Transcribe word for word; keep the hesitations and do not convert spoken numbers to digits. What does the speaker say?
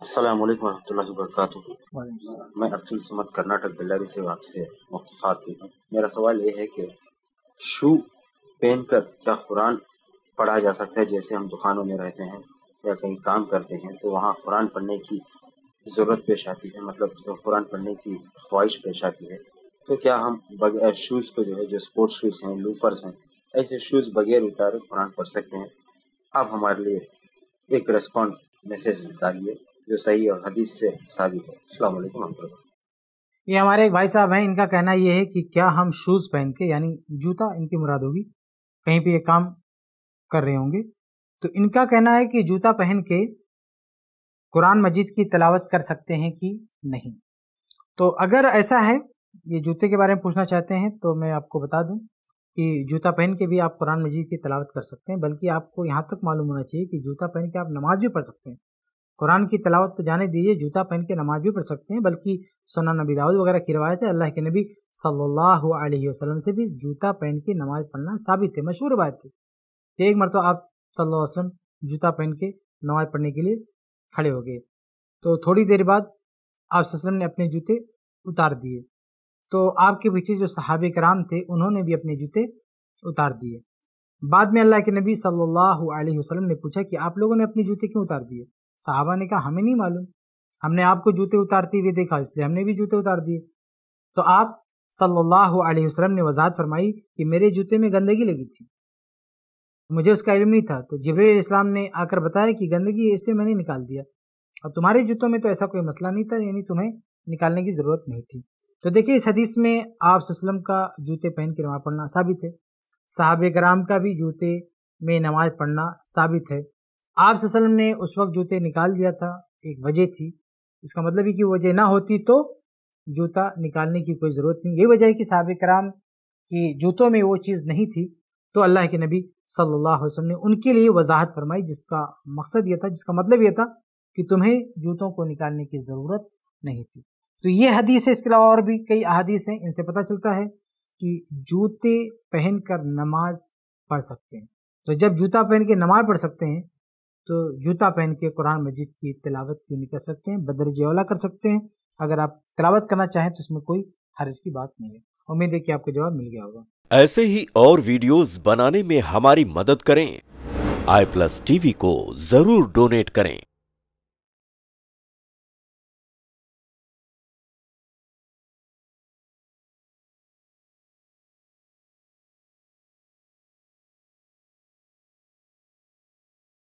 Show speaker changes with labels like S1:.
S1: السلام علیکم ورحمۃ اللہ وبرکاتہ۔
S2: وعلیکم السلام۔
S1: میں عبد الصمد کرناٹک بلاری سے آپ سے مختصات ہوں۔ میرا سوال یہ ہے کہ شو پہن کر کیا قرآن پڑھا جا سکتا ہے؟ جیسے ہم دکانوں میں رہتے ہیں یا کہیں کام کرتے ہیں تو وہاں قرآن پڑھنے کی ضرورت پیش آتی ہے، مطلب جو قرآن پڑھنے کی خواہش پیش آتی ہے، تو کیا ہم بغیر شوز کو جو ہے جو اسپورٹس شوز ہیں، لوفرز ہیں، ایسے شوز بغیر اتارے قرآن پڑھ سکتے ہیں؟ آپ ہمارے لیے ایک ریسپونڈ میسیج ڈالیے جو صحیح اور حدیث سے ثابت ہے۔ السلام علیکم ورحمۃ اللہ۔
S2: یہ ہمارے ایک بھائی صاحب ہیں، ان کا کہنا یہ ہے کہ کیا ہم شوز پہن کے، یعنی جوتا ان کی مراد ہوگی، کہیں پہ یہ کام کر رہے ہوں گے تو ان کا کہنا ہے کہ جوتا پہن کے قرآن مجید کی تلاوت کر سکتے ہیں کہ نہیں۔ تو اگر ایسا ہے، یہ جوتے کے بارے میں پوچھنا چاہتے ہیں، تو میں آپ کو بتا دوں کہ جوتا پہن کے بھی آپ قرآن مجید کی تلاوت کر سکتے ہیں، بلکہ آپ کو یہاں تک معلوم ہونا چاہیے کہ جوتا پہن کے آپ نماز بھی پڑھ سکتے ہیں۔ قرآن کی تلاوت تو جانے دیجیے، جوتا پہن کے نماز بھی پڑھ سکتے ہیں، بلکہ سنن نبی داؤد وغیرہ کی روایت ہے، اللہ کے نبی صلی اللہ علیہ وسلم سے بھی جوتا پہن کے نماز پڑھنا ثابت ہے، مشہور روایت ہے کہ ایک مرتبہ آپ صلی اللہ علیہ وسلم جوتا پہن کے نماز پڑھنے کے لیے کھڑے ہو گئے، تو تھوڑی دیر بعد آپ صلی اللہ علیہ وسلم نے اپنے جوتے اتار دیے، تو آپ کے پیچھے جو صحابہ کرام تھے انہوں نے بھی اپنے جوتے اتار دیے۔ بعد میں اللہ کے نبی صلی اللہ علیہ وسلم نے پوچھا کہ آپ لوگوں نے اپنے جوتے کیوں اتار دیے؟ صحابہ نے کہا ہمیں نہیں معلوم، ہم نے آپ کو جوتے اتارتے ہوئے دیکھا اس لیے ہم نے بھی جوتے اتار دیے۔ تو آپ صلی اللہ علیہ وسلم نے وضاحت فرمائی کہ میرے جوتے میں گندگی لگی تھی، مجھے اس کا علم نہیں تھا، تو جبرائیل علیہ السلام نے آ کر بتایا کہ گندگی ہے اس لیے میں نے نکال دیا، اور تمہارے جوتوں میں تو ایسا کوئی مسئلہ نہیں تھا، یعنی تمہیں نکالنے کی ضرورت نہیں تھی۔ تو دیکھیے اس حدیث میں آپ صلی اللہ علیہ وسلم کا جوتے پہن کے نماز پڑھنا ثابت ہے، صحابہ کرام کا بھی جوتے میں نماز پڑھنا ثابت ہے۔ آپ صلی اللہ علیہ وسلم نے اس وقت جوتے نکال دیا تھا، ایک وجہ تھی، اس کا مطلب ہے کہ وجہ نہ ہوتی تو جوتا نکالنے کی کوئی ضرورت نہیں۔ یہ وجہ ہے کہ صحابہ کرام کی جوتوں میں وہ چیز نہیں تھی، تو اللہ کے نبی صلی اللہ علیہ وسلم نے ان کے لیے وضاحت فرمائی، جس کا مقصد یہ تھا، جس کا مطلب یہ تھا کہ تمہیں جوتوں کو نکالنے کی ضرورت نہیں تھی۔ تو یہ حدیث ہے، اس کے علاوہ اور بھی کئی احادیث ہیں، ان سے پتہ چلتا ہے کہ جوتے پہن کر نماز پڑھ سکتے ہیں۔ تو جب جوتا پہن کے نماز پڑھ سکتے ہیں تو جوتا پہن کے قرآن مجید کی تلاوت کیوں نہیں کر سکتے ہیں؟ بدرجہ اولیٰ کر سکتے ہیں۔ اگر آپ تلاوت کرنا چاہیں تو اس میں کوئی حرج کی بات نہیں ہے۔ امید ہے کہ آپ کو جواب مل گیا ہوگا۔
S3: ایسے ہی اور ویڈیوز بنانے میں ہماری مدد کریں، آئی پلس ٹی وی کو ضرور ڈونیٹ کریں۔